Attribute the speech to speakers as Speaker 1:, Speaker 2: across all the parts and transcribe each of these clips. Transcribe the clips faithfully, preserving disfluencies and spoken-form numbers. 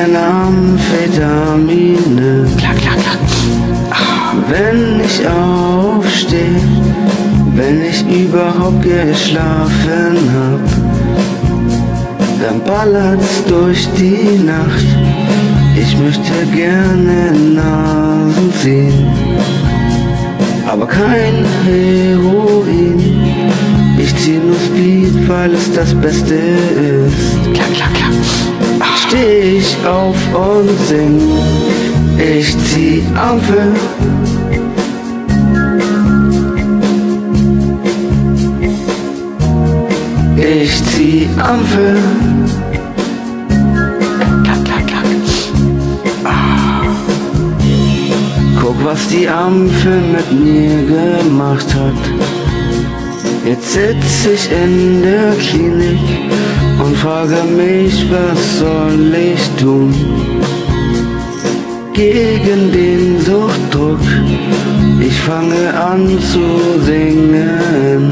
Speaker 1: gerne Amphetamine.
Speaker 2: Klar, klar, klar. Ah.
Speaker 1: Wenn ich aufstehe, wenn ich überhaupt geschlafen hab, dann ballert's durch die Nacht. Ich möchte gerne Nasen ziehen, aber kein Heroin. Ich zieh nur Speed, weil es das Beste ist.
Speaker 2: Klar, klar, klar.
Speaker 1: Ah. Steh ich auf und sing, ich zieh Ampel. Ich zieh Ampel.
Speaker 2: Klack, klack, klack. Ah.
Speaker 1: Guck, was die Ampel mit mir gemacht hat. Jetzt sitz ich in der Klinik und frage mich, was soll ich tun? Gegen den Suchtdruck, ich fange an zu singen.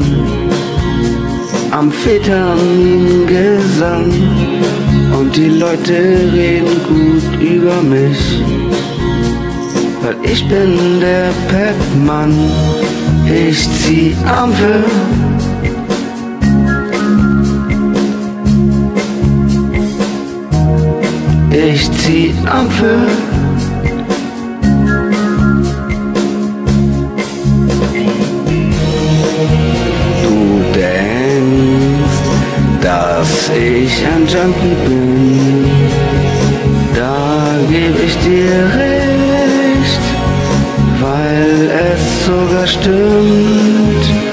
Speaker 1: Amphetamingesang und die Leute reden gut über mich, weil ich bin der Pep-Mann. Ich zieh Ampel. Ich zieh Ampel. Dass ich ein Junkie bin, da geb ich dir recht, weil es sogar stimmt.